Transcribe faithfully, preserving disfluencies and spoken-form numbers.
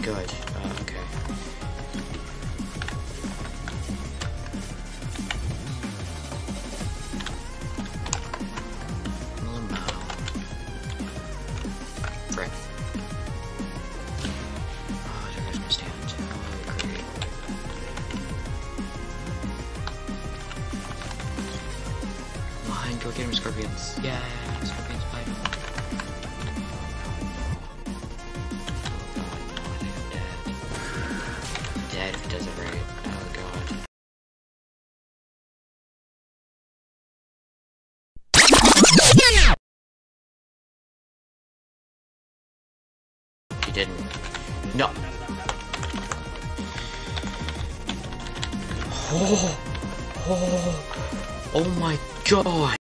good. Uh, okay. Limbo. Frick. Oh, there goes my stand. Oh, great. Come on, go get him, Scorpions. Yeah, Scorpions fight. Dead if it does it right. Oh god. He didn't. No. Oh, oh, oh my god.